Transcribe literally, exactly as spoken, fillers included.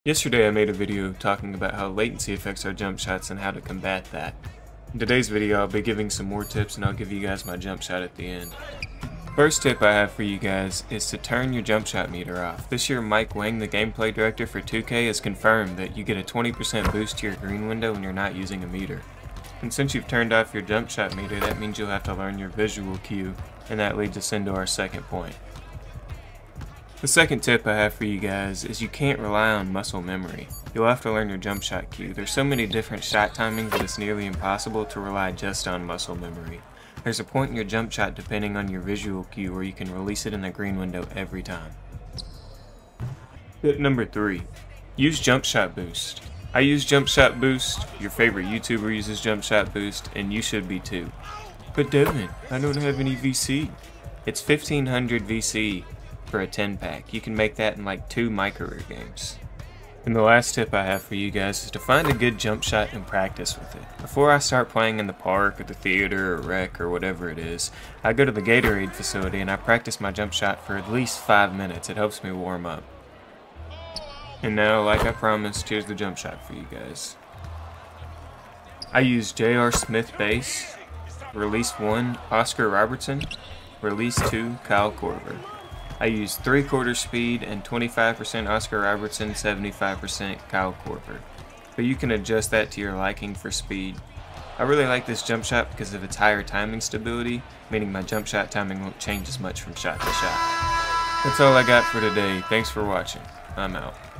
Yesterday I made a video talking about how latency affects our jump shots and how to combat that. In today's video I'll be giving some more tips and I'll give you guys my jump shot at the end. First tip I have for you guys is to turn your jump shot meter off. This year Mike Wang, the gameplay director for two K, has confirmed that you get a twenty percent boost to your green window when you're not using a meter. And since you've turned off your jump shot meter, that means you'll have to learn your visual cue, and that leads us into our second point. The second tip I have for you guys is you can't rely on muscle memory. You'll have to learn your jump shot cue. There's so many different shot timings that it's nearly impossible to rely just on muscle memory. There's a point in your jump shot depending on your visual cue where you can release it in the green window every time. Tip number three. Use jump shot boost. I use jump shot boost, your favorite YouTuber uses jump shot boost, and you should be too. But Devin, I don't have any V C. It's fifteen hundred V C. For a ten pack. You can make that in like two my career games. And the last tip I have for you guys is to find a good jump shot and practice with it. Before I start playing in the park or the theater or rec or whatever it is, I go to the Gatorade facility and I practice my jump shot for at least five minutes. It helps me warm up. And now, like I promised, here's the jump shot for you guys. I use J R Smith base, release one Oscar Robertson, release two Kyle Korver. I use three quarter speed and twenty-five percent Oscar Robertson, seventy-five percent Kyle Korver. But you can adjust that to your liking for speed. I really like this jump shot because of its higher timing stability, meaning my jump shot timing won't change as much from shot to shot. That's all I got for today. Thanks for watching. I'm out.